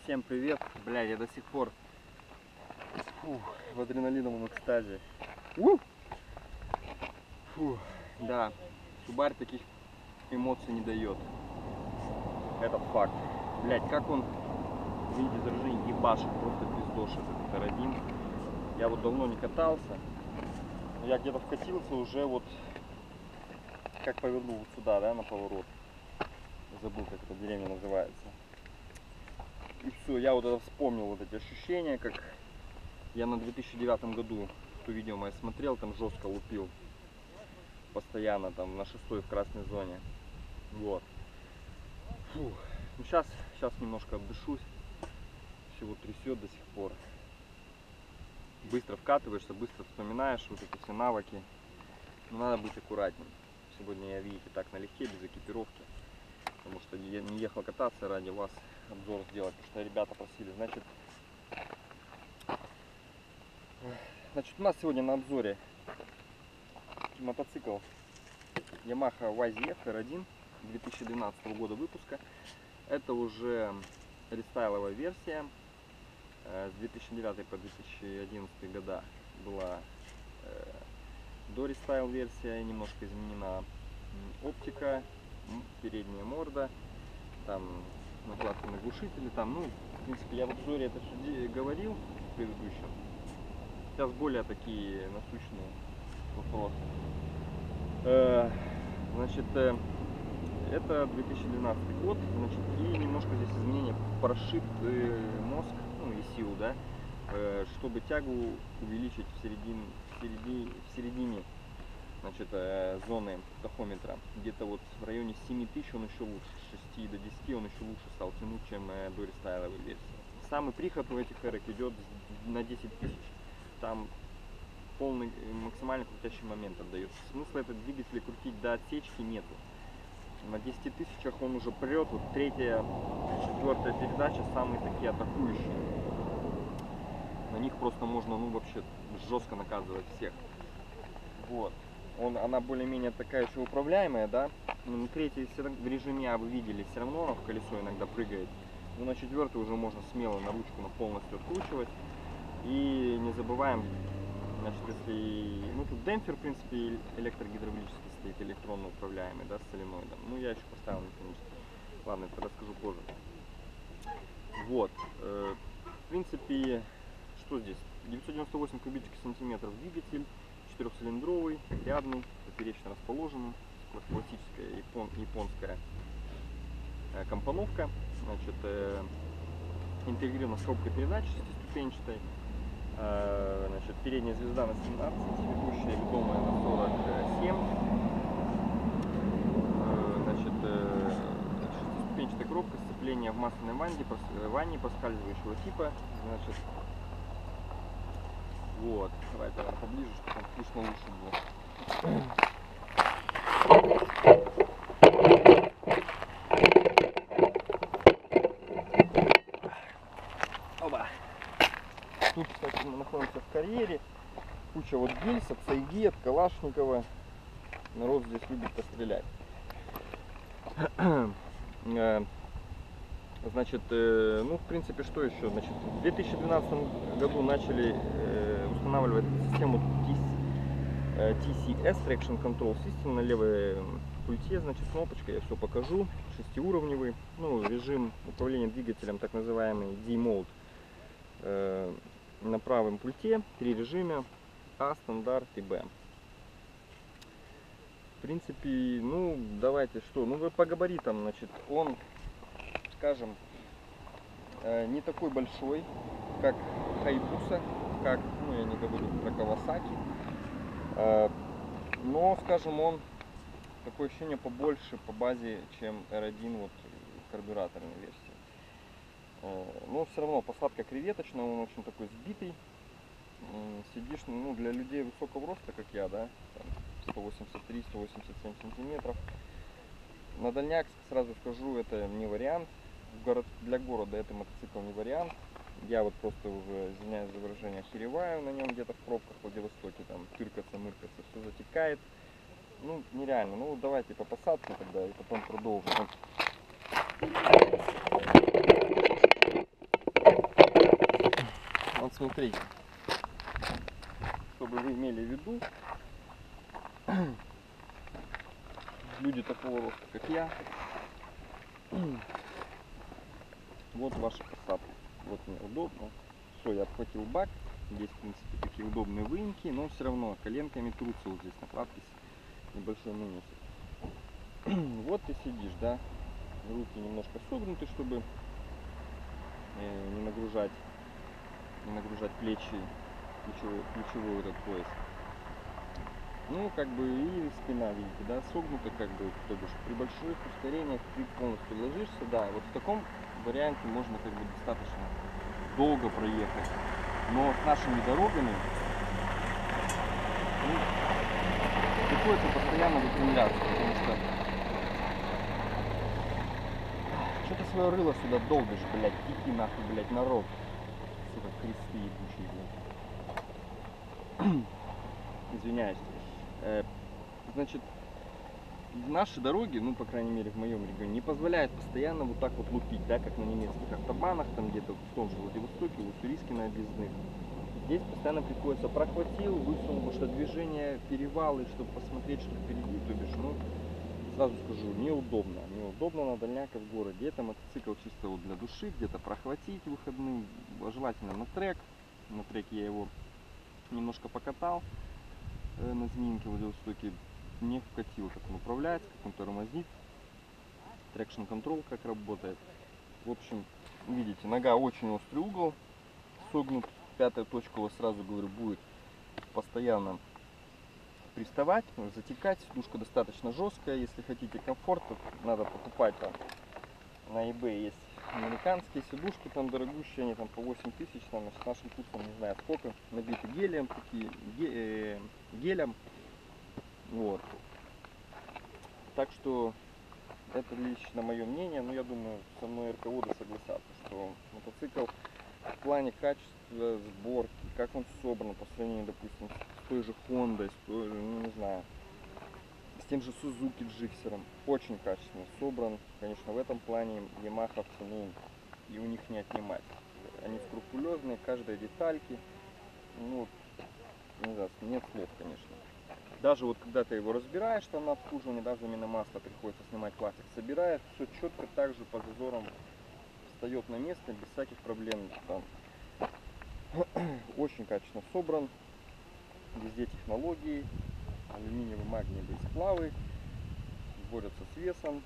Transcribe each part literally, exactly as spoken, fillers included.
Всем привет! Бля, я до сих пор фу, в адреналиновом экстазе. У! Фу, да, Субарь таких эмоций не дает. Это факт. Блять, как он в виде заражения ебашит, просто пиздошит этот эр один. Я вот давно не катался. Я где-то вкатился уже вот, как повернул вот сюда, да, на поворот. Забыл, как эта деревня называется. И все, я вот это вспомнил вот эти ощущения, как я на две тысячи девятом году, то видео мое смотрел, там жестко лупил. Постоянно там на шестой в красной зоне. Вот. Фух. Ну, сейчас, сейчас немножко отдышусь. Всего трясет до сих пор. Быстро вкатываешься, быстро вспоминаешь вот эти все навыки. Но надо быть аккуратнее. Сегодня я, видите, так налегке, без экипировки. Потому что я не ехал кататься ради вас обзор сделать, потому что ребята просили. Значит, значит у нас сегодня на обзоре мотоцикл Yamaha уай зет эф эр один две тысячи двенадцатого года выпуска. Это уже рестайловая версия. С две тысячи девятого по две тысячи одиннадцатый года была до рестайл версия, немножко изменена оптика, передняя морда, там накладки на глушители, там, ну, в принципе, я в обзоре это все говорил в предыдущем. Сейчас более такие насущные вопросы. Э, значит, э, это две тысячи двенадцатый год, значит, и немножко здесь изменения. Прошит э, мозг, ну, и сил, да, э, чтобы тягу увеличить в середине, в середине, в середине значит, э, зоны тахометра. Где-то вот в районе семи тысяч он еще лучше, с шести до десяти он еще лучше стал тянуть, чем э, до рестайловой версии. Самый приход у этих эрок идет на десять тысяч. Там полный максимально крутящий момент отдается. Смысла этот двигатель крутить до отсечки нету. На десяти тысячах он уже прет. Вот третья, четвертая передача самые такие атакующие. На них просто можно, ну, вообще жестко наказывать всех. Вот. Он, она более-менее такая еще управляемая, да. Но на третьей в режиме А вы видели, все равно оно в колесо иногда прыгает. Но на четвертой уже можно смело на ручку на полностью откручивать. И не забываем, значит, если, ну, тут демпфер, в принципе, электрогидравлический стоит, электронно управляемый, да, с соленоидом. Ну, я еще поставил механический. Ладно, это расскажу позже. Вот, э, в принципе, что здесь? девятьсот девяносто восемь кубических сантиметров двигатель, четырехцилиндровый, рядный, поперечно расположенный, классическая япон, японская э, компоновка, значит, э, интегрирована с коробкой передач шестиступенчатой. Значит, передняя звезда на семнадцать, ведущая ведомая на сорок семь. Значит, шестиступенчатая коробка, сцепление в масляной ванне, ванне проскальзывающего типа. Значит, вот, давайте я поближе, чтобы там слышно лучше было. Оба. Тут, кстати, мы находимся в карьере. Куча вот гильз от Сайги, от Калашникова. Народ здесь любит пострелять. Значит, ну, в принципе, что еще? Значит, в две тысячи двенадцатом году начали устанавливать систему ти си эс Traction Control System на левой пульте. Значит, кнопочка, я все покажу. Шестиуровневый. Ну, режим управления двигателем, так называемый D-Mode. На правом пульте три режима: А, стандарт и Б. В принципе, ну, давайте что, ну, по габаритам, значит, он, скажем, не такой большой, как Hayabusa, как, ну, я не говорю про Kawasaki, но, скажем, он такое ощущение побольше по базе, чем эр один, вот, карбюраторной версии. Но все равно посадка креветочная, он очень такой сбитый. Сидишь, ну, для людей высокого роста, как я, да, сто восемьдесят три — сто восемьдесят семь сантиметров. На дальняк, сразу скажу, это не вариант. В город, для города это мотоцикл не вариант. Я вот просто уже, извиняюсь за выражение, охереваю на нем где-то в пробках в Владивостоке, там тыркаться, мыркаться, все затекает. Ну, нереально. Ну, давайте по посадке тогда и потом продолжим. смотрите, чтобы вы имели в виду, люди такого роста, как я, вот ваши посадки. Вот мне удобно. Все, я обхватил бак. Здесь, в принципе, такие удобные выемки, но все равно коленками трутся вот здесь на надпись небольшой наносит. Вот ты сидишь, да, руки немножко согнуты, чтобы э, не нагружать, не нагружать плечи, плечевой, плечевой этот пояс. Ну, как бы и спина, видите, да, согнута, как бы, то бишь при больших ускорениях ты полностью ложишься, да, вот в таком варианте можно как бы достаточно долго проехать. Но с нашими дорогами ну, приходится постоянно выпрямляться, потому что что ты свое рыло сюда долбишь, блядь, иди нахуй, блядь, народ. Сука, кресты ебучие, блядь. Извиняюсь. Э, значит, наши дороги, ну, по крайней мере, в моем регионе, не позволяют постоянно вот так вот лупить, да, как на немецких автобанах, там где-то в том же Владивостоке, в Уссурийске на объездных. Здесь постоянно приходится прохватил, высунул, потому что движение, перевалы, чтобы посмотреть, что впереди, то бишь, ну, сразу скажу, неудобно. Неудобно на дальняках в городе. Это мотоцикл чисто вот для души, где-то прохватить выходным, желательно на трек. На треке я его немножко покатал э, на Змеинке в Владивостоке. Не вкатил, как он управляется, как он тормозит. Traction Control как работает. В общем, видите, нога очень острый угол, согнут. Пятая точка у вас, сразу говорю, будет постоянно приставать, затекать. Сидушка достаточно жесткая. Если хотите комфорта, надо покупать там на eBay. Есть американские сидушки, там дорогущие, они там по восемь тысяч, там с нашим курсом не знаю сколько, набиты гелем, такие, ге, э, гелем. Вот. Так что это лично мое мнение, но я думаю, со мной РКОды согласятся, что мотоцикл в плане качества сборки, как он собран по сравнению, допустим, с той же Хондой, с той же, ну, не знаю, с тем же Сузуки Джиксером, очень качественно собран. Конечно, в этом плане ямаховцы, ну, и у них не отнимать. Они скрупулезные, каждой детальки, ну, не знаю, нет слов, конечно. Даже вот когда ты его разбираешь там на обслуживание, да, замена масла, приходится снимать пластик, собираешь, все четко так же по зазорам встает на место без всяких проблем. Там очень качественно собран, везде технологии, алюминиевые, магниевые сплавы, борются с весом,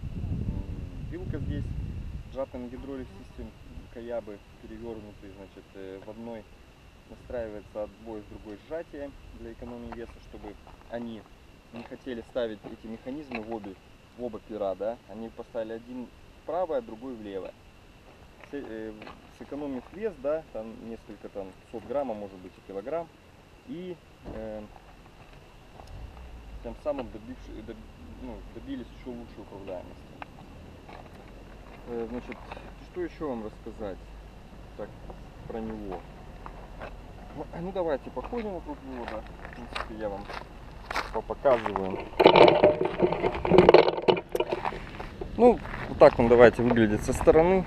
вилка здесь, Japan Hydraulic System Каябы перевернутый, значит, в одной настраивается отбой, с другой сжатие для экономии веса, чтобы они не хотели ставить эти механизмы в обе, в оба пера, да, они поставили один вправо, а другой влево. Сэкономив вес, да, там несколько там сот грамма, может быть, и килограмм, и э, тем самым добивши, доб, ну, добились еще лучшей управляемости. Э, значит, что еще вам рассказать так, про него? Ну давайте походим вокруг него, да. В принципе, я вам показываю. Ну, вот так он, давайте, выглядит со стороны.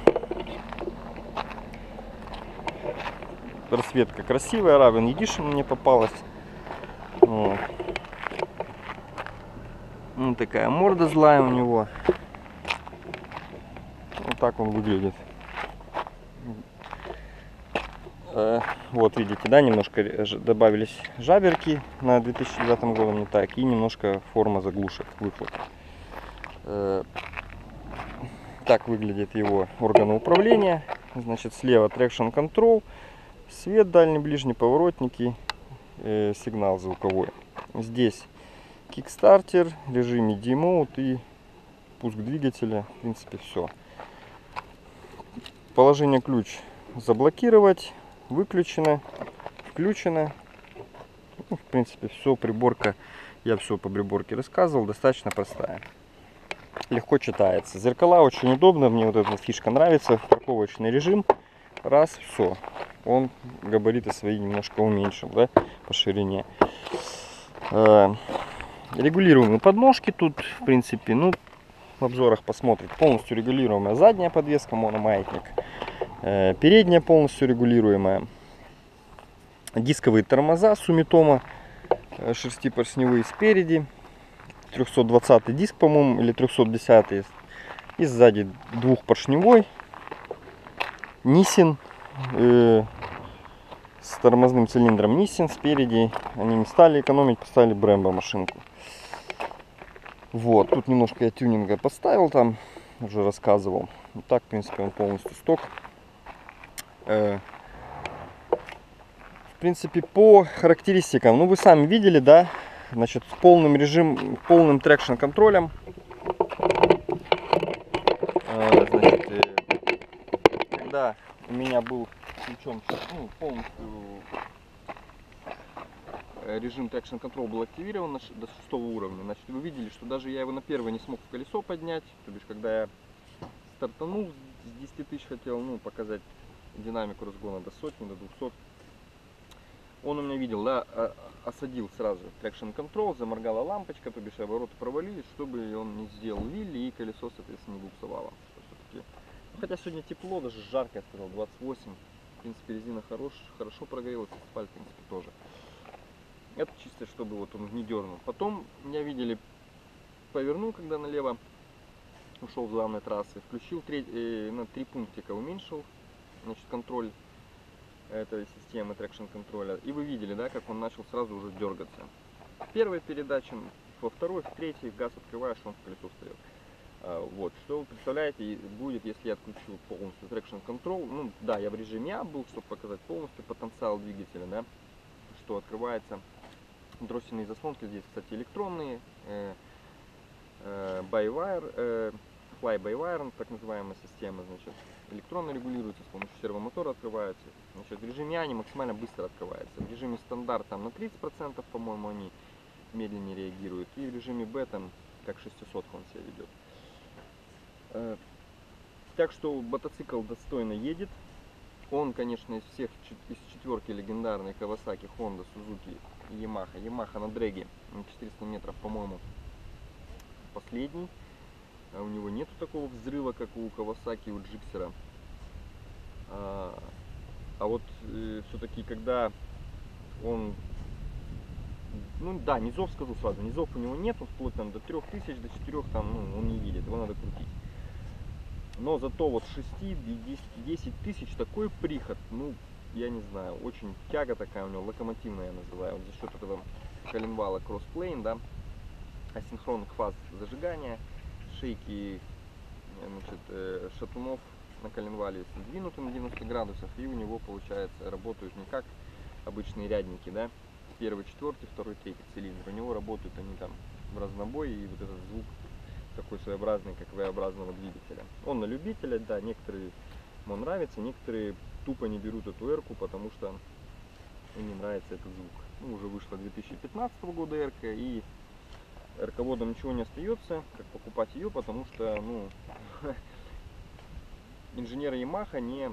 Расцветка красивая, Raven Edition мне попалась. Вот. Ну, такая морда злая у него. Вот так он выглядит. Вот видите, да, немножко добавились жаберки на две тысячи девятом году, не так, и немножко форма заглушек, выхлоп. Так выглядит его органы управления. Значит, слева Traction Control, свет дальний, ближний, поворотники, э, сигнал звуковой. Здесь кикстартер, режим и ди Mode и пуск двигателя. В принципе, все. Положение ключ заблокировать, выключено, включено. Ну, в принципе, все, приборка, я все по приборке рассказывал, достаточно простая. Легко читается. Зеркала очень удобно, мне вот эта фишка нравится. Парковочный режим. Раз, все. Он габариты свои немножко уменьшил, да, по ширине. Э, регулируемые подножки тут, в принципе, ну, в обзорах посмотрит. Полностью регулируемая задняя подвеска, мономаятник. Передняя полностью регулируемая. Дисковые тормоза Sumitomo шерстипоршневые спереди. трехсот двадцатый диск, по-моему, или трехсот десятый. И сзади двухпоршневой. Nissin э, с тормозным цилиндром Nissin спереди. Они не стали экономить, поставили Brembo машинку. Вот, тут немножко я тюнинга поставил, там уже рассказывал. Вот так, в принципе, он полностью сток. Э, в принципе, по характеристикам, ну вы сами видели, да, значит, с полным режим, полным трекшн контролем. Э, значит, э, когда у меня был включен, ну, полностью режим Traction Control был активирован до шестого уровня, значит, вы видели, что даже я его на первое не смог в колесо поднять, то бишь, когда я стартанул с десяти тысяч, хотел, ну, показать динамику разгона до сотни, до двухсот, он у меня видел, да, осадил сразу Traction Control, заморгала лампочка, то бишь обороты провалились, чтобы он не сделал вилли и колесо, соответственно, не буксовало. Ну, хотя сегодня тепло, даже жарко, я сказал, двадцать восемь, в принципе, резина хорош, хорошо прогрелась, асфальт, в принципе, тоже. Это чисто, чтобы вот он не дернул. Потом меня видели, повернул, когда налево ушел с главной трассы, включил три, э, на три пунктика, уменьшил, значит, контроль этой системы трекшн контроля. И вы видели, да, как он начал сразу уже дергаться. Первая передача, во второй, в третьей газ открываешь, он в колесо встает. А, вот, что вы представляете будет, если я отключу полностью трекшн контрол. Ну да, я в режиме А был, чтобы показать полностью потенциал двигателя, да, что открывается. Дроссельные заслонки здесь, кстати, электронные, э, э, by-wire, э, fly-by-wire, так называемая система, значит, электронно регулируется, с помощью сервомотора открываются. Значит, в режиме А они максимально быстро открываются. В режиме стандарт там на тридцать процентов, по-моему, они медленнее реагируют. И в режиме Б там как шестисот он себя ведет. Э, так что мотоцикл достойно едет. Он, конечно, из всех, из четверки легендарной Kawasaki, Honda, Suzuki, Yamaha. Yamaha на дрэге на четыреста метров, по-моему, последний. А у него нету такого взрыва, как у Kawasaki, у Gixxer. А, а вот э, все-таки, когда он... Ну да, низов, скажу сразу, низов у него нету, вплоть там до трёх тысяч, до четырёх, там, ну, он не едет, его надо крутить. Но зато вот шесть-десять тысяч такой приход, ну, я не знаю, очень тяга такая у него, локомотивная я называю, вот за счет этого коленвала кроссплейн, да, асинхронных фаз зажигания, шейки, значит, шатунов на коленвале сдвинуты на девяносто градусов, и у него, получается, работают не как обычные рядники, да, первый, четвертый, второй, третий цилиндр, у него работают они там в разнобой, и вот этот звук такой своеобразный, как V-образного двигателя. Он на любителя, да, некоторые ему нравится, некоторые тупо не берут эту эрку, потому что им не нравится этот звук. Ну, уже вышла две тысячи пятнадцатого года эрка, и эрководам ничего не остается, как покупать ее, потому что, ну, инженеры Yamaha не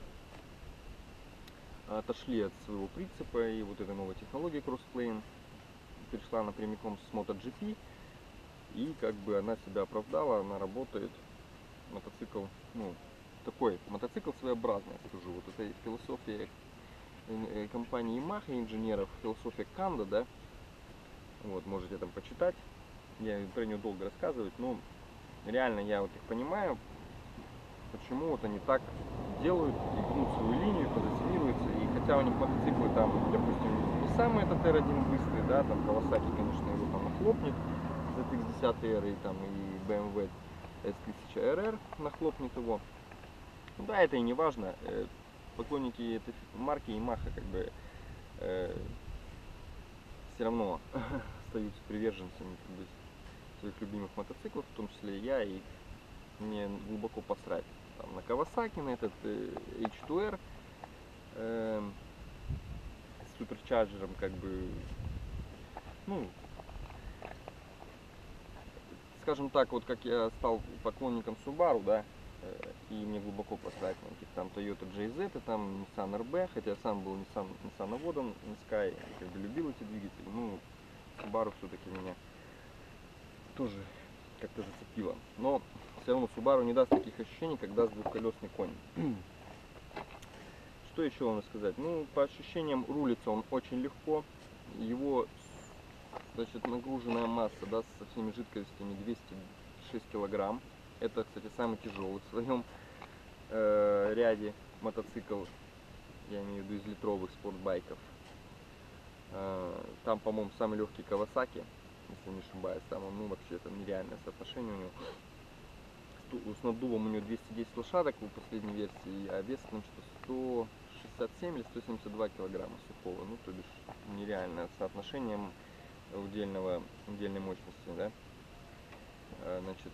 отошли от своего принципа, и вот эта новая технология Crossplane перешла напрямиком с MotoGP, и как бы она себя оправдала, она работает, мотоцикл, ну, такой, мотоцикл своеобразный, я скажу, вот это философия компании Yamaha, инженеров, философия Канда, да, вот, можете там почитать, я про нее долго рассказывать, но реально я вот их понимаю, почему вот они так делают, и гнут свою линию, позиционируются, и хотя у них мотоциклы там, допустим, не самый этот эр один быстрый, да, там Kawasaki, конечно, его там охлопнет, зет икс десять эр и там и бэ эм вэ эс тысяча эр эр нахлопнет его. Ну, да, это и не важно. Поклонники этой марки Yamaha как бы э, все равно остаются приверженцами как бы своих любимых мотоциклов, в том числе и я, и мне глубоко посрать там, на Kawasaki, на этот э, эйч ту эр э, с суперчарджером, как бы, ну, скажем так, вот как я стал поклонником Subaru, да, э, и мне глубоко посрать на этих там Toyota джей зет, и там Nissan эр би, хотя я сам был Nissan, Nissan-оводом на Sky, как бы любил эти двигатели, ну, Subaru все-таки меня тоже как-то зацепило. Но все равно Subaru не даст таких ощущений, как даст двухколесный конь. Что еще вам сказать? Ну, по ощущениям, рулится он очень легко. Его, значит, нагруженная масса, да, со всеми жидкостями двести шесть килограмм. Это, кстати, самый тяжелый в своем э, ряде мотоцикл, я имею в виду из литровых спортбайков. Э, там, по-моему, самый легкий Kawasaki, если не ошибаюсь. Там он, ну, вообще, это нереальное соотношение у него. С наддувом у него двести десять лошадок в последней версии, а вес там что сто шестьдесят семь или сто семьдесят два килограмма сухого. Ну, то бишь нереальное соотношение удельного, удельной мощности, да. Значит,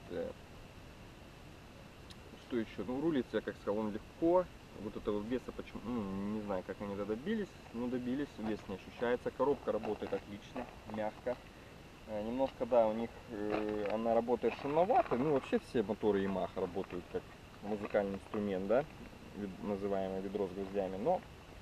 что еще? Ну, рулится, я как сказал, он легко. Вот этого веса, почему, ну, не знаю, как они добились, но добились, вес не ощущается. Коробка работает отлично, мягко. Немножко, да, у них э, она работает шумновато. Ну, вообще все моторы Yamaha работают как музыкальный инструмент, да, называемый ведро с гвоздями. Но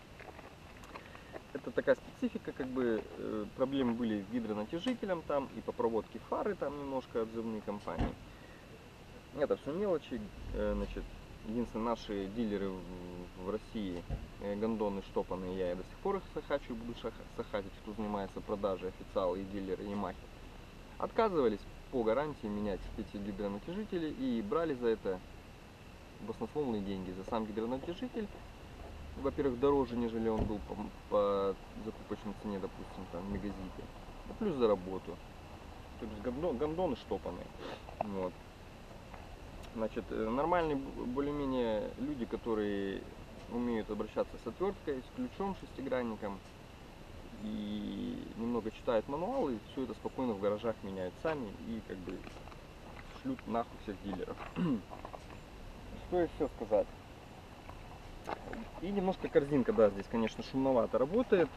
это такая специфика, как бы э, проблемы были с гидронатяжителем там и по проводке фары там немножко отзывные компании. Это все мелочи, э, значит, единственное, наши дилеры в, в России, э, гондоны штопанные, я и до сих пор их сахачу и буду сахатить, кто занимается продажей, официалы и дилеры Yamaha. Отказывались по гарантии менять эти гидронатяжители и брали за это баснословные деньги. За сам гидронатяжитель, во-первых, дороже, нежели он был по, по закупочной цене, допустим, там, в Мегазипе. А плюс за работу. То есть гондон, гондоны штопанные. Вот. Значит, нормальные более-менее люди, которые умеют обращаться с отверткой, с ключом, шестигранником, и немного читают мануалы, все это спокойно в гаражах меняют сами и как бы шлют нахуй всех дилеров. Что еще сказать? И немножко корзинка, да, здесь, конечно, шумновато работает.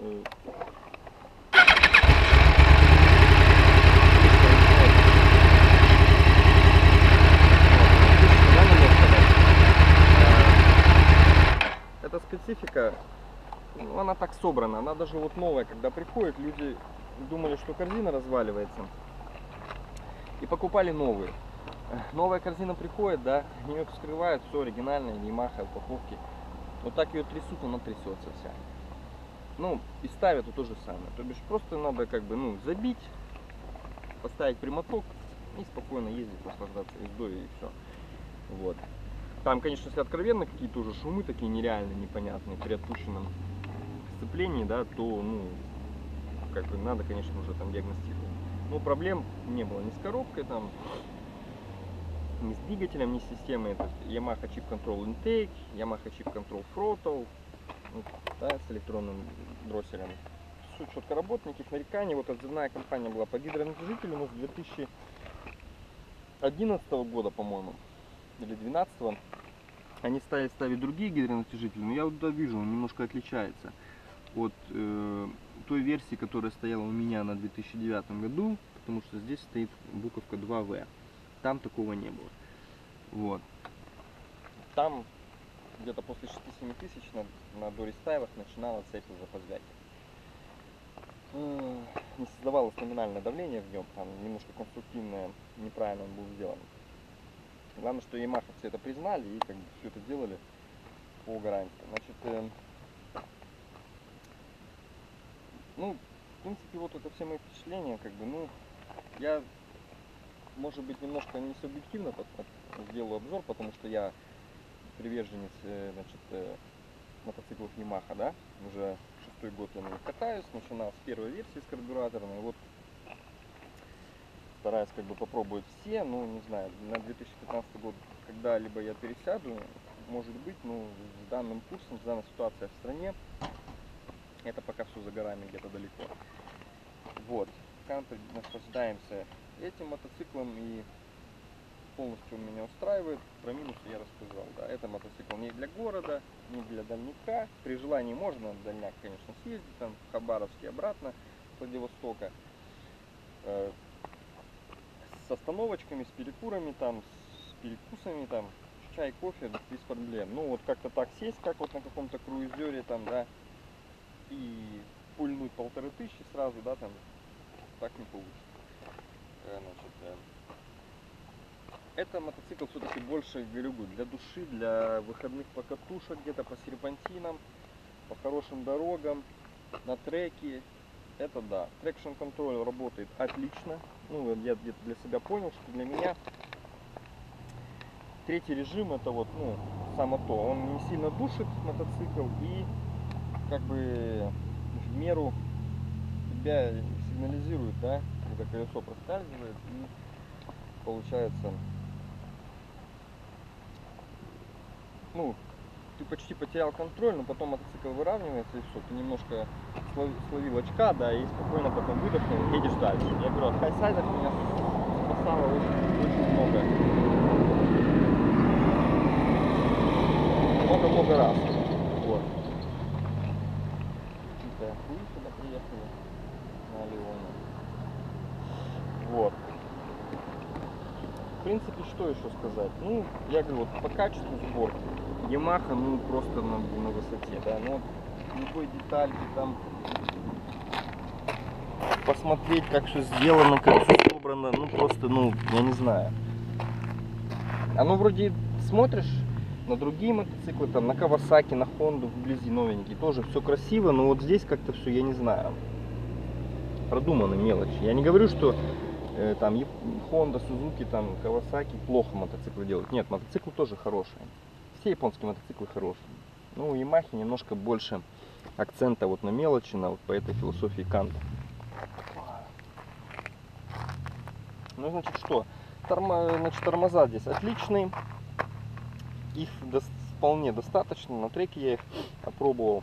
Эта специфика, ну, она так собрана, она даже вот новая, когда приходит, люди думали, что корзина разваливается и покупали новые. Новая корзина приходит, да, ее вскрывают, все оригинальное, Yamaha, упаковки. Вот так ее трясут, она трясется вся. Ну, и ставят то же самое. То бишь просто надо как бы, ну, забить, поставить прямоток и спокойно ездить, наслаждаться ездой и все. Вот. Там, конечно, если откровенно какие-то уже шумы такие нереальные, непонятные при отпущенном сцеплении, да, то, ну, как бы надо, конечно, уже там диагностировать. Но проблем не было ни с коробкой, там, ни с двигателем, ни с системой. Это Yamaha Chip Control Intake, Yamaha Chip Control Throttle, вот, да, с электронным дросселем. Все четко работает, никаких нареканий. Вот отзывная компания была по гидронатяжителю, но с две тысячи одиннадцатого года, по-моему, или две тысячи двенадцатого, они стали ставить другие гидронатяжители, но я вот да, вижу, он немножко отличается от э, той версии, которая стояла у меня на две тысячи девятом году, потому что здесь стоит буковка два вэ. Там такого не было. Вот. Там где-то после шести-семи тысяч на, на дорестайлах начинала цепь уже позвякивать. Не создавалось номинальное давление в нем, там немножко конструктивное, неправильно он был сделан. Главное, что ямаховцы это признали и как бы все это делали по гарантии. Значит, э, ну, в принципе, вот это все мои впечатления, как бы, ну, я, может быть, немножко не субъективно сделаю обзор, потому что я приверженец, значит, мотоциклов Yamaha, да, уже шестой год я на них катаюсь, начинал с первой версии с карбюраторной, вот стараюсь как бы попробовать все, ну, не знаю, на две тысячи пятнадцатый год когда-либо я пересяду, может быть, ну, с данным курсом, с данной ситуацией в стране, это пока все за горами где-то далеко. Вот, пока мы наслаждаемся этим мотоциклом и полностью меня устраивает. Про минусы я рассказал. Да, это мотоцикл не для города, не для дальника. При желании можно на дальняк, конечно, съездить, там в Хабаровске обратно с Владивостока. Э, с остановочками, с перекурами, там, с перекусами, там, чай, кофе, без проблем. Ну вот как-то так сесть, как вот на каком-то круизере, там, да, и пульнуть полторы тысячи сразу, да, там, так не получится. Значит, это мотоцикл все-таки больше, говорю, для души, для выходных покатушек, где-то по серпантинам, по хорошим дорогам, на треке. Это да. Traction Control работает отлично. Ну, я где-то для себя понял, что для меня третий режим это вот, ну, само то. Он не сильно душит мотоцикл и как бы в меру тебя сигнализирует, да, когда колесо проскальзывает, и получается, ну, ты почти потерял контроль, но потом мотоцикл выравнивается и все, ты немножко словил очка, да, и спокойно потом выдохнул, едешь дальше. Я говорю, от хайсайдов меня спасало очень, очень много, много-много раз. Вот. Какие-то хуи сюда приехали на Леоне. Вот. В принципе, что еще сказать? Ну, я говорю, вот по качеству сборки Yamaha, ну, просто на, на высоте, да, ну, вот любой детальки там, посмотреть, как все сделано, как все собрано, ну, просто, ну, я не знаю. Оно вроде, смотришь на другие мотоциклы, там, на Kawasaki, на Honda вблизи новенькие, тоже все красиво, но вот здесь как-то все, я не знаю, продуманы мелочи. Я не говорю, что там Honda, Suzuki, там Kawasaki плохо мотоциклы делают. Нет, мотоциклы тоже хорошие. Все японские мотоциклы хорошие. Ну, у Yamaha немножко больше акцента вот на мелочи, на вот по этой философии Канта. Ну, значит, что? Тормо, значит, тормоза здесь отличные. Их до, вполне достаточно. На треке я их опробовал.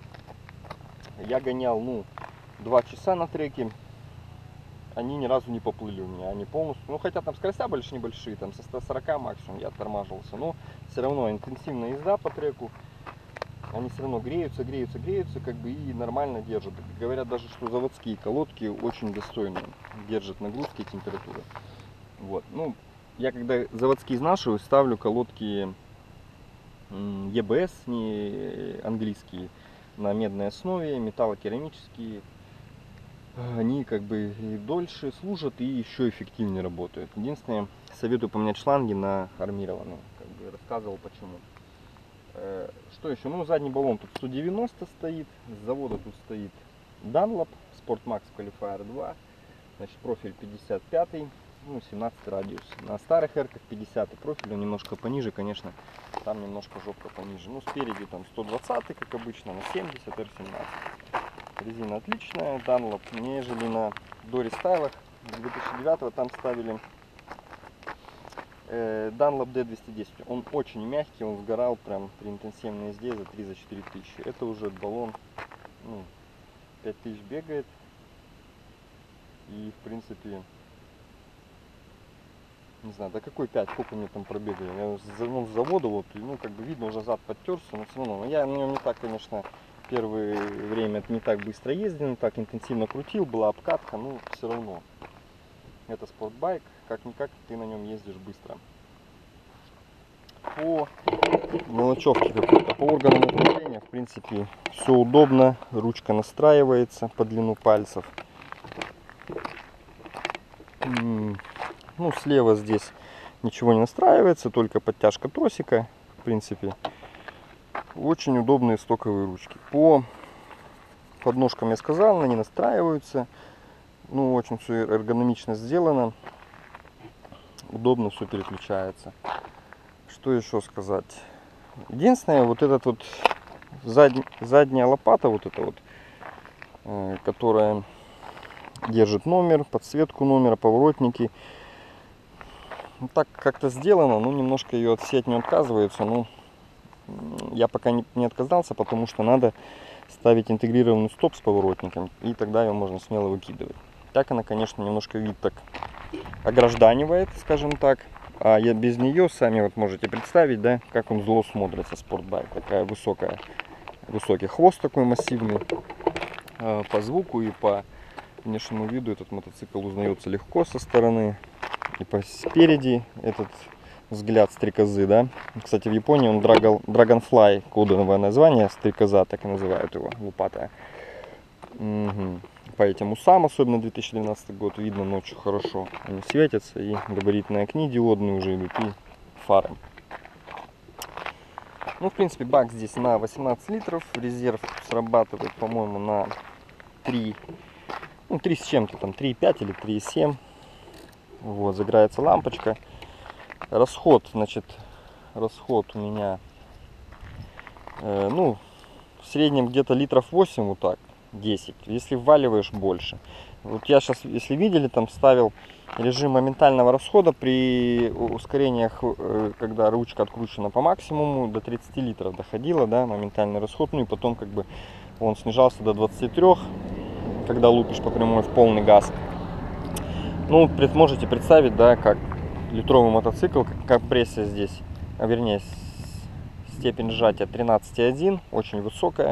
Я гонял, ну, два часа на треке. Они ни разу не поплыли у меня, они полностью, ну хотя там скоростя больше небольшие, там со ста сорока максимум я оттормаживался, но все равно интенсивная езда по треку, они все равно греются, греются, греются, как бы и нормально держат. Говорят даже, что заводские колодки очень достойные, держат нагрузки и температуры. Вот, ну, я когда заводские изнашиваю, ставлю колодки и бэ эс, не английские, на медной основе, металлокерамические. Они как бы и дольше служат и еще эффективнее работают. Единственное, советую поменять шланги на армированные. Как бы рассказывал почему. Что еще? Ну, задний баллон тут сто девяносто стоит. С завода тут стоит Dunlop Sportmax Qualifier два. Значит, профиль пятьдесят пять, ну, семнадцать радиус. На старых эрках пятьдесят, профиль он немножко пониже, конечно. Там немножко жопка пониже. Ну, спереди там сто двадцать, как обычно, на семьдесят эр семнадцать. Резина отличная, Dunlop, нежели на Dory стайлах две тысячи девятого там ставили э, Dunlop ди двести десять. Он очень мягкий, он сгорал прям при интенсивной езде за три-четыре тысячи. Это уже баллон, ну, пять тысяч бегает. И в принципе, не знаю, до какой пять, сколько мне там пробегали. Я ну, с завода вот, ну как бы видно, уже зад подтерся, но все равно. Но я на нем не так, конечно, первое время не так быстро ездил, не так интенсивно крутил, была обкатка, но все равно. Это спортбайк, как-никак ты на нем ездишь быстро. По мелочевке какой-то, по органам управления, в принципе, все удобно, ручка настраивается по длину пальцев. Ну, слева здесь ничего не настраивается, только подтяжка тросика, в принципе. Очень удобные стоковые ручки. По подножкам я сказал, они настраиваются. Ну, очень все эргономично сделано. Удобно все переключается. Что еще сказать? Единственное, вот этот вот зад... задняя лопата, вот эта вот, э, которая держит номер, подсветку номера, поворотники. Ну, так как-то сделано, ну, немножко ее от сеть не отказывается, но я пока не, не отказался, потому что надо ставить интегрированный стоп с поворотником, и тогда ее можно смело выкидывать. Так она, конечно, немножко вид так огражданивает, скажем так, а я без нее, сами вот можете представить, да, как он зло смотрится, спортбайк. Такая высокая, высокий хвост такой массивный. По звуку и по внешнему виду этот мотоцикл узнается легко со стороны, и по спереди этот взгляд стрекозы, да. Кстати, в Японии он Dragon, Dragonfly, кодовое название, стрекоза, так и называют его, лупатая. Угу. по этим усам, особенно две тысячи двенадцатый год, видно ночью хорошо. Они светятся, и габаритные окни диодные уже идут, и фары. Ну, в принципе, бак здесь на восемнадцать литров, резерв срабатывает, по-моему, на три, ну, три с чем-то, там три и пять или три и семь. Вот, загорается лампочка. Расход, значит, расход у меня, э, ну, в среднем где-то литров восемь, вот так, десять. Если вваливаешь, больше. Вот я сейчас, если видели, там ставил режим моментального расхода при ускорениях, когда ручка откручена по максимуму, до тридцати литров доходила, да, моментальный расход. Ну и потом как бы он снижался до двадцати трёх, когда лупишь по прямой в полный газ. Ну, можете представить, да, как литровый мотоцикл, компрессия здесь, а вернее степень сжатия тринадцать и один, очень высокая.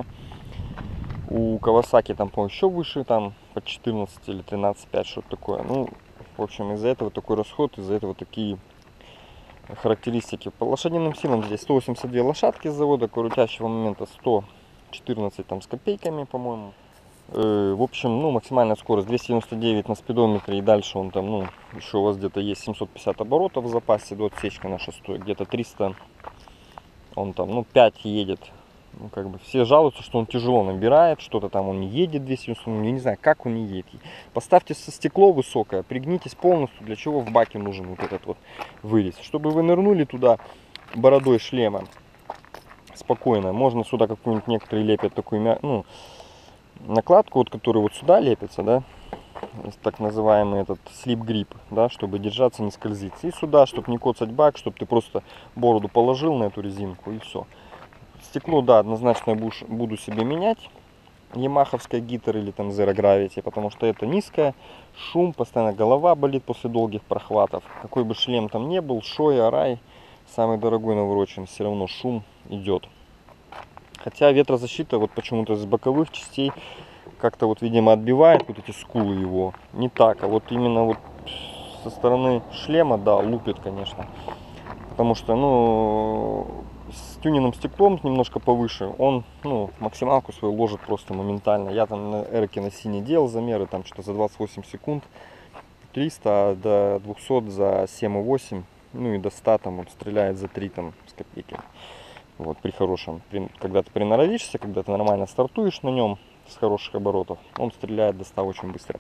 У Kawasaki там, по-моему, еще выше, там по четырнадцать или тринадцать и пять, что-то такое. Ну, в общем, из-за этого такой расход, из-за этого такие характеристики. По лошадиным силам здесь сто восемьдесят две лошадки с завода, крутящего момента сто четырнадцать там с копейками, по-моему. Э, в общем, ну, максимальная скорость двести девяносто девять на спидометре, и дальше он там, ну, еще у вас где-то есть семьсот пятьдесят оборотов в запасе до отсечки на шестой, где-то триста, он там, ну, пять едет. Ну, как бы все жалуются, что он тяжело набирает, что-то там он не едет двести девяносто, ну, я не знаю, как он не едет. Поставьте со стекло высокое, пригнитесь полностью, для чего в баке нужен вот этот вот вырез. Чтобы вы нырнули туда бородой шлема спокойно. Можно сюда какую-нибудь, некоторые лепят такую, ну, накладку, вот, которая вот сюда лепится, да, так называемый этот слип-грип, да, чтобы держаться, не скользить. И сюда, чтобы не коцать бак, чтобы ты просто бороду положил на эту резинку, и все. Стекло, да, однозначно я буду себе менять. Ямаховская гитар или там Zero Gravity, потому что это низкая, шум, постоянно голова болит после долгих прохватов. Какой бы шлем там не был, Шой, Арай, самый дорогой наворочен, все равно шум идет. Хотя ветрозащита вот почему-то с боковых частей как-то вот, видимо, отбивает вот эти скулы его. Не так, а вот именно вот со стороны шлема, да, лупит, конечно. Потому что, ну, с тюненным стеклом немножко повыше, он, ну, максималку свою ложит просто моментально. Я там на Эрке на сине делал замеры, там что-то за двадцать восемь секунд триста, а до двухсот за семь и восемь, ну и до ста там он стреляет за три там с копейки. Вот, при хорошем, при, когда ты приноровишься, когда ты нормально стартуешь на нем с хороших оборотов, он стреляет до ста очень быстро.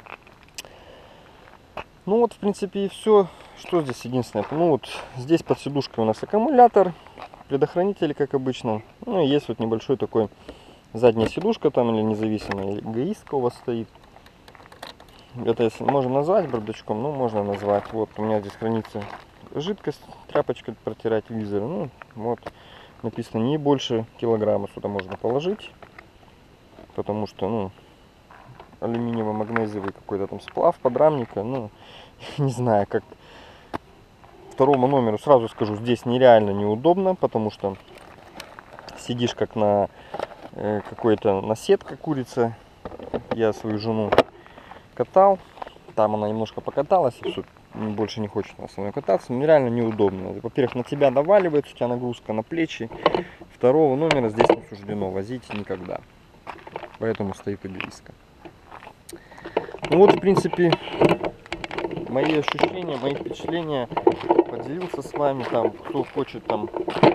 Ну вот, в принципе, и все. Что здесь единственное? Ну вот, здесь под сидушкой у нас аккумулятор, предохранители, как обычно. Ну и есть вот небольшой такой задняя сидушка там, или независимая эгоистка у вас стоит. Это если можно назвать бардачком, ну можно назвать. Вот у меня здесь хранится жидкость, тряпочка протирать визор. Ну вот, написано не больше килограмма сюда можно положить. Потому что, ну, алюминиево-магнезиевый какой-то там сплав подрамника, ну, не знаю, как второму номеру сразу скажу, здесь нереально неудобно, потому что сидишь как на э, какой-то наседка курица. Я свою жену катал, там она немножко покаталась, и все, больше не хочет со мной кататься, нереально неудобно. Во-первых, на тебя наваливается, у тебя нагрузка на плечи, второго номера здесь не суждено возить никогда, поэтому стоит эгоистка. Ну вот, в принципе, мои ощущения, мои впечатления поделился с вами. Там, кто хочет, там,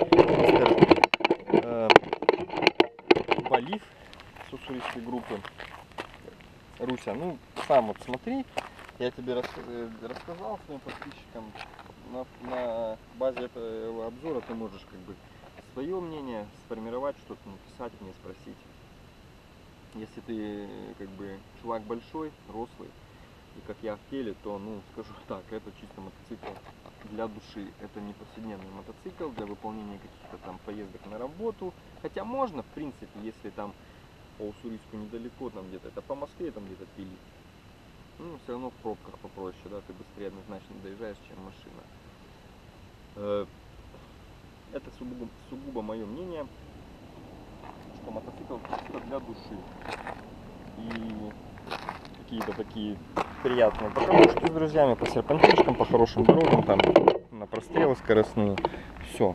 э, полив с уссурийской группы. Руся, ну, сам вот смотри, я тебе рас, э, рассказал своим подписчикам. На, на базе этого обзора ты можешь, как бы, свое мнение сформировать, что-то написать мне, спросить. Если ты, как бы, чувак большой, рослый, и как я в теле, то, ну, скажу так, это чисто мотоцикл для души. Это не повседневный мотоцикл для выполнения каких-то там поездок на работу. Хотя можно, в принципе, если там по Уссурийску недалеко, там где-то, это по Москве там где-то пилить. Ну, все равно в пробках попроще, да, ты быстрее однозначно доезжаешь, чем машина. Это сугубо, сугубо мое мнение, что мотоцикл чисто для души. И какие-то такие приятные покатушки с друзьями по серпантинчикам, по хорошим дорогам, там на прострелы скоростные. Все.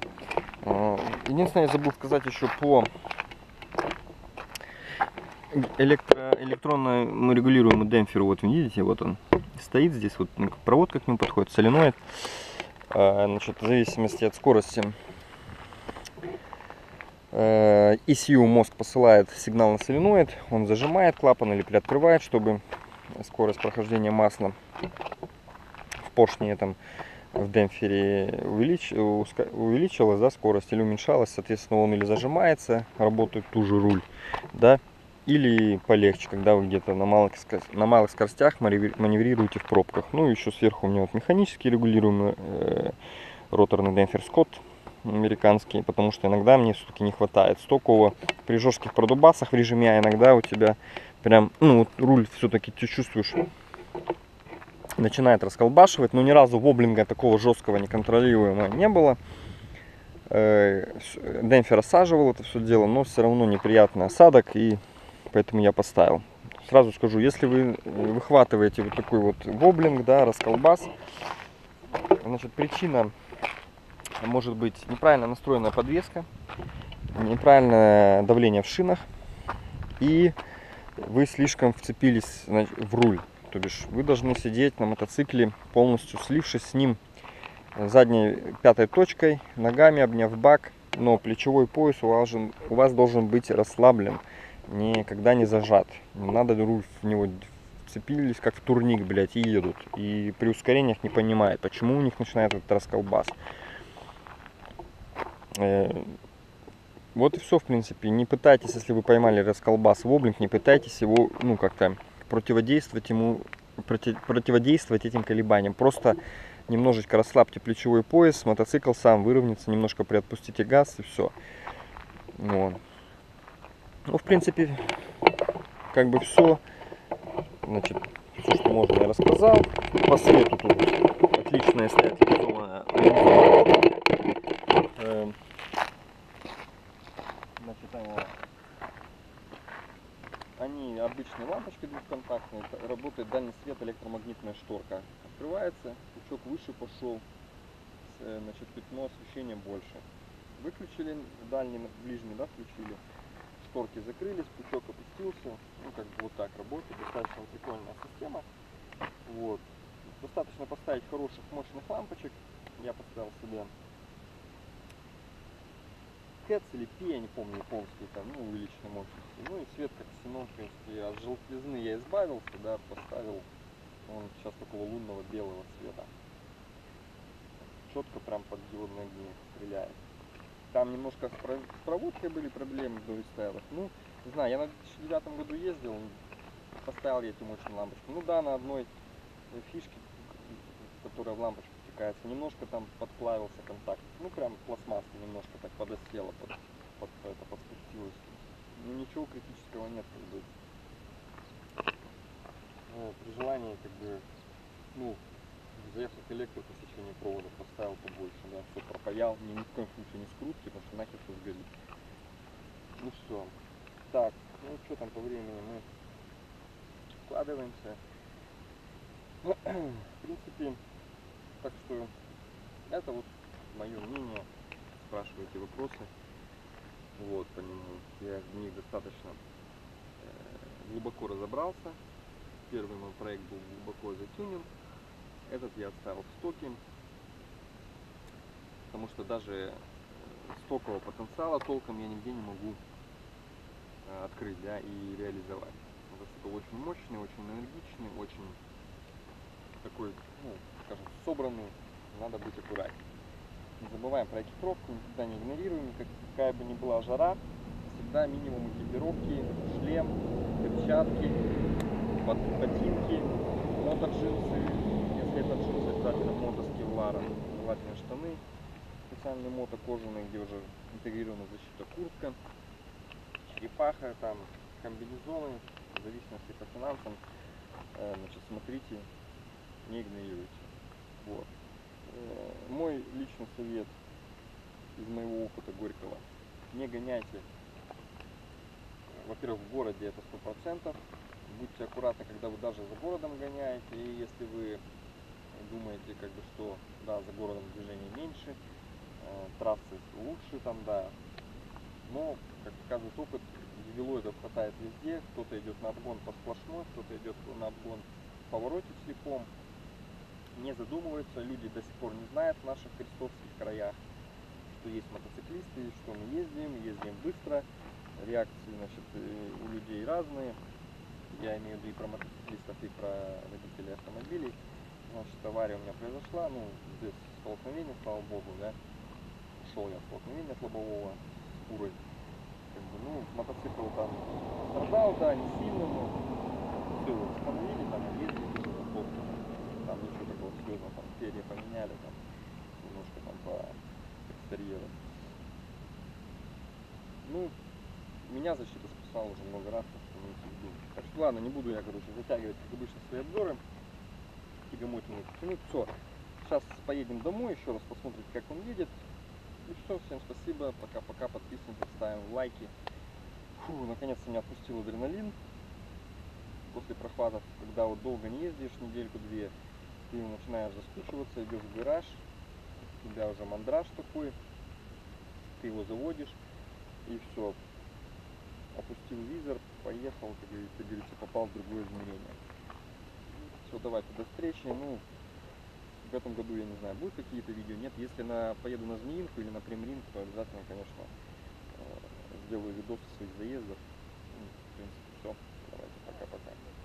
Единственное, я забыл сказать еще по электро электронно регулируемый демпфер, вот видите, вот он стоит здесь, вот проводка к нему подходит, соленоид. Значит, в зависимости от скорости и си ю мозг посылает сигнал на соленоид, он зажимает клапан или приоткрывает, чтобы скорость прохождения масла в поршне этом, в демпфере увелич... увеличилась, да, скорость, или уменьшалась, соответственно он или зажимается, работает ту же руль, да, или полегче, когда вы где-то на малых, на малых скоростях маневрируете в пробках. Ну, еще сверху у меня вот механически регулируемый э, роторный демпфер Scott американский, потому что иногда мне все-таки не хватает стокового. При жестких продубасах в режиме А иногда у тебя прям, ну, вот руль все-таки ты чувствуешь, начинает расколбашивать, но ни разу воблинга такого жесткого неконтролируемого не было. Демпфер осаживал это все дело, но все равно неприятный осадок, и поэтому я поставил. Сразу скажу, если вы выхватываете вот такой вот воблинг, да, расколбас, значит, причина может быть неправильно настроенная подвеска, неправильное давление в шинах, и вы слишком вцепились, значит, в руль. То бишь вы должны сидеть на мотоцикле полностью слившись с ним задней пятой точкой, ногами обняв бак, но плечевой пояс у вас, же, у вас должен быть расслаблен, никогда не зажат. Не надо руль в него вцепились, как в турник, блядь, и едут. И при ускорениях не понимают, почему у них начинает этот расколбас. Вот и все, в принципе. Не пытайтесь, если вы поймали расколбас воблинг, не пытайтесь его, ну, как-то противодействовать ему, против, противодействовать этим колебаниям. Просто немножечко расслабьте плечевой пояс, мотоцикл сам выровняется, немножко приотпустите газ, и все. Вот. Ну, в принципе, как бы все. Значит, все, что можно, я рассказал. По свету тут отличная стоит реализованная. Значит, они обычные лампочки двухконтактные, работает дальний свет, электромагнитная шторка. Открывается, пучок выше пошел, значит, пятно освещения больше. Выключили дальний, ближний, да, включили. Шторки закрылись, пучок опустился. Ну, как бы вот так работает. Достаточно прикольная система. Вот. Достаточно поставить хороших, мощных лампочек. Я поставил себе Кэтс или Пи, я не помню, японский, там, ну, увеличенной мощности. Ну и свет как ксенон, в принципе, от желтизны я избавился, да, поставил. Он сейчас такого лунного белого цвета. Четко прям под диодные огни стреляет. Там немножко с проводкой были проблемы в рестайлах. Ну, не знаю, я на две тысячи девятом году ездил, поставил я эту мощную лампочку. Ну да, на одной фишке, которая в лампочку втыкается, немножко там подплавился контакт. Ну, прям пластмасса немножко так подосела, под, под, это подспустилось. Ну, ничего критического нет, как бы. Ну, при желании, как бы, ну, заехал к электрику в течение провода, поставил побольше, да, все пропаял, ни, ни в коем случае не скрутки, потому что нахер все сгорит. Ну все. Так, ну что там по времени, мы вкладываемся. В принципе, так что это вот мое мнение, спрашивайте вопросы, вот по нему, я в них достаточно э, глубоко разобрался. Первый мой проект был глубоко затюнен. Этот я оставил в стоке, потому что даже стокового потенциала толком я нигде не могу открыть, да, и реализовать. Мотоцикл очень мощный, очень энергичный, очень такой, ну, скажем, собранный. Надо быть аккуратнее. Не забываем про экипировку, никогда не игнорируем, какая бы ни была жара, всегда минимум экипировки, шлем, перчатки, ботинки, мотоджинсы. Если это джинсы, обязательно мотоскевлара, желательно штаны, специальные мотокожаные, где уже интегрирована защита куртка, черепаха, там комбинезоны, в зависимости по финансам, значит, смотрите, не игнорируйте. Вот. Мой личный совет из моего опыта горького: не гоняйте, во-первых, в городе, это сто процентов. Будьте аккуратны, когда вы даже за городом гоняете, и если вы думаете, как бы, что да, за городом движения меньше, э, трассы лучше, там, да, Но, как показывает опыт, ювелоидов хватает везде. Кто-то идет на обгон по сплошной, кто-то идет на обгон в повороте слепом. Не задумываются, люди до сих пор не знают в наших крестовских краях, что есть мотоциклисты, что мы ездим, ездим быстро. Реакции, значит, у людей разные. Я имею в виду и про мотоциклистов, и про водителей автомобилей. Значит, авария у меня произошла, ну, здесь столкновение, слава богу, да. Ушел я от столкновения с лобового с фурой. Как бы, ну, мотоцикл там страдал, да, не сильно, но все его восстановили, там ездили, там ничего такого серьезного, там перья поменяли, там немножко там по экстерьеру. Ну, меня защита спасала уже много раз, так что имейте в виду. Так что ладно, не буду я, короче, затягивать, как обычно, свои обзоры. Тягомотину тянуть. Все, сейчас поедем домой, еще раз посмотрим, как он едет. И все, всем спасибо, пока-пока, подписываемся, ставим лайки. Фу, наконец-то меня отпустил адреналин. После прохладов, когда вот долго не ездишь, недельку-две, ты начинаешь заскучиваться, идешь в гараж, у тебя уже мандраж такой, ты его заводишь, и все, опустил визор, поехал, как говорится, попал в другое измерение. Все, давайте, до встречи. Ну, в этом году, я не знаю, будут какие-то видео, нет. Если на, поеду на Змеинку или на Премринг, то обязательно, конечно, сделаю видосы своих заездов. Ну, в принципе, все.